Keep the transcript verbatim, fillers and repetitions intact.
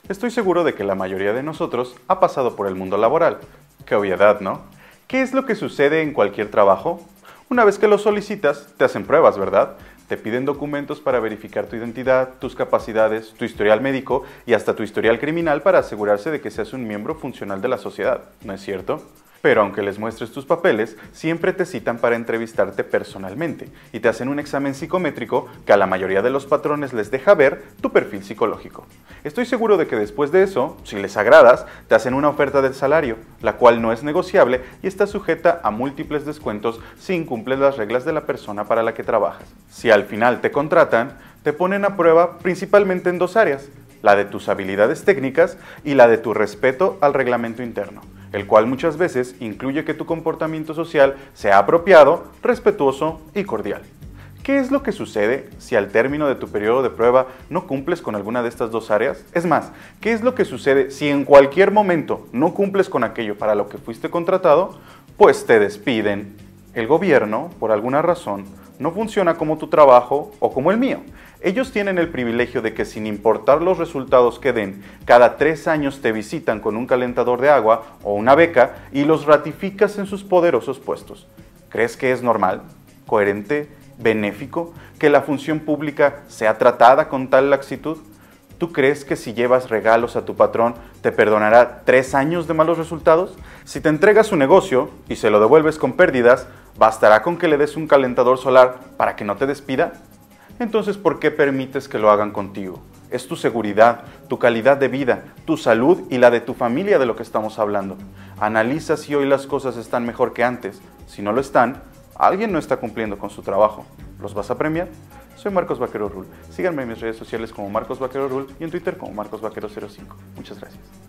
Estoy seguro de que la mayoría de nosotros ha pasado por el mundo laboral. Qué obviedad, ¿no? ¿Qué es lo que sucede en cualquier trabajo? Una vez que lo solicitas, te hacen pruebas, ¿verdad? Te piden documentos para verificar tu identidad, tus capacidades, tu historial médico y hasta tu historial criminal para asegurarse de que seas un miembro funcional de la sociedad, ¿no es cierto? Pero aunque les muestres tus papeles, siempre te citan para entrevistarte personalmente y te hacen un examen psicométrico que a la mayoría de los patrones les deja ver tu perfil psicológico. Estoy seguro de que después de eso, si les agradas, te hacen una oferta de salario, la cual no es negociable y está sujeta a múltiples descuentos si incumples las reglas de la persona para la que trabajas. Si al final te contratan, te ponen a prueba principalmente en dos áreas, la de tus habilidades técnicas y la de tu respeto al reglamento interno, el cual muchas veces incluye que tu comportamiento social sea apropiado, respetuoso y cordial. ¿Qué es lo que sucede si al término de tu periodo de prueba no cumples con alguna de estas dos áreas? Es más, ¿qué es lo que sucede si en cualquier momento no cumples con aquello para lo que fuiste contratado? Pues te despiden. El gobierno, por alguna razón, no funciona como tu trabajo o como el mío. Ellos tienen el privilegio de que sin importar los resultados que den, cada tres años te visitan con un calentador de agua o una beca y los ratificas en sus poderosos puestos. ¿Crees que es normal, coherente, benéfico que la función pública sea tratada con tal laxitud? ¿Tú crees que si llevas regalos a tu patrón te perdonará tres años de malos resultados? Si te entregas su negocio y se lo devuelves con pérdidas, ¿bastará con que le des un calentador solar para que no te despida? Entonces, ¿por qué permites que lo hagan contigo? Es tu seguridad, tu calidad de vida, tu salud y la de tu familia de lo que estamos hablando. Analiza si hoy las cosas están mejor que antes. Si no lo están, alguien no está cumpliendo con su trabajo. ¿Los vas a premiar? Soy Marcos Vaquero Rul. Síganme en mis redes sociales como Marcos Vaquero Rul y en Twitter como Marcos Vaquero cero cinco. Muchas gracias.